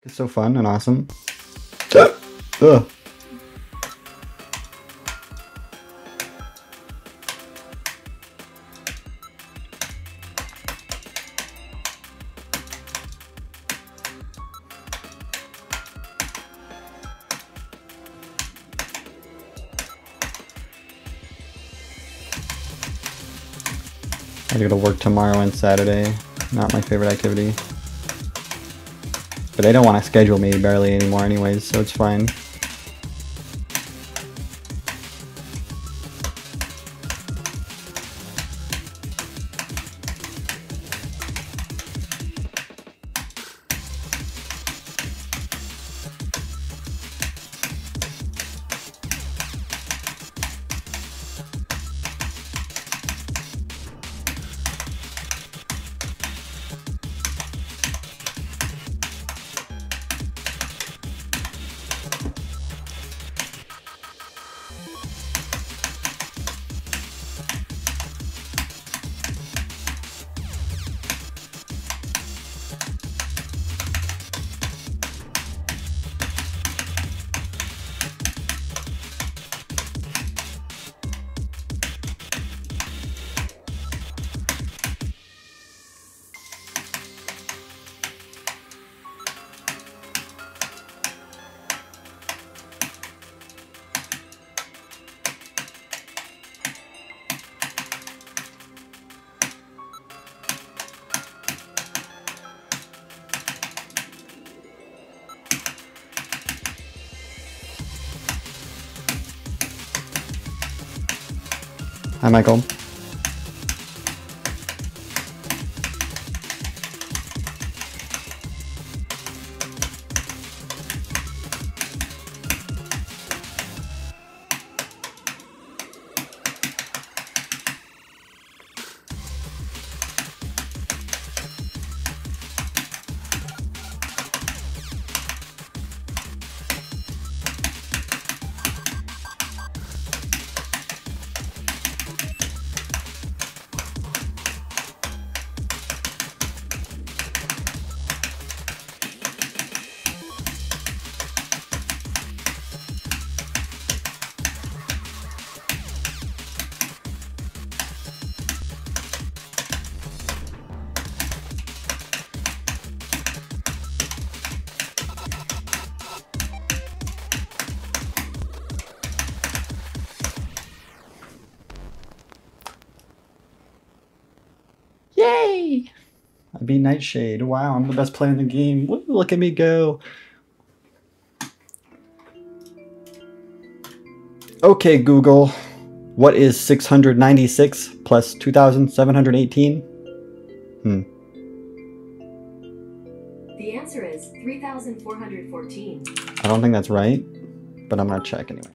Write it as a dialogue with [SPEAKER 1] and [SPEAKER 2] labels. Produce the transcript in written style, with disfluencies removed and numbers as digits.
[SPEAKER 1] It's so fun and awesome. Ugh. I gotta work tomorrow and Saturday. Not my favorite activity. But they don't want to schedule me barely anymore anyways, so it's fine. Hi, Michael. Yay! I beat Nightshade. Wow, I'm the best player in the game. Woo, look at me go. Okay, Google. What is 696 plus 2,718?
[SPEAKER 2] The answer is 3,414.
[SPEAKER 1] I don't think that's right, but I'm gonna check anyway.